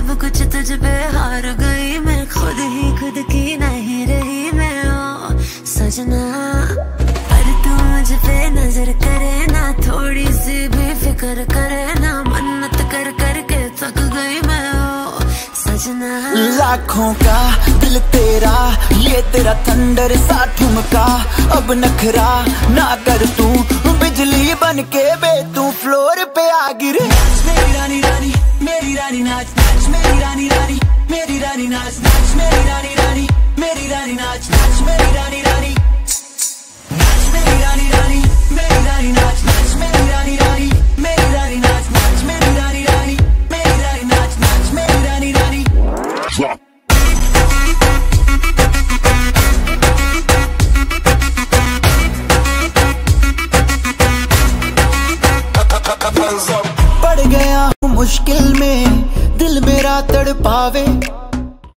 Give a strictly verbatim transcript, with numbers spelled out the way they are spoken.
सब कुछ तुझ पे हार गई मैं, खुद ही खुद की नहीं रही मैं। ओ सजना पर तू मुझ पे नजर करे ना, थोड़ी सी भी फिक्र करे ना, मन्नत कर कर के थक गई मैं। ओ सजना लाखों का दिल तेरा, ये तेरा थंडर सा ठुमका, अब नखरा ना कर तू, बिजली बन के बे तू फ्लोर पे आ गिरे। मेरी रानी रानी मेरी रानी नाच नाच, मेरी रानी रानी मेरी रानी नाच नाच, मेरी रानी रानी मेरी रानी नाच नाच, मेरी रानी रानी नाच, मेरी रानी रानी मेरी रानी नाच नाच, मेरी रानी रानी मेरी रानी नाच नाच, मेरी रानी रानी मेरी रानी नाच नाच, मेरी रानी रानी। पड़ गया हूँ मुश्किल में, दिल मेरा तड़पावे,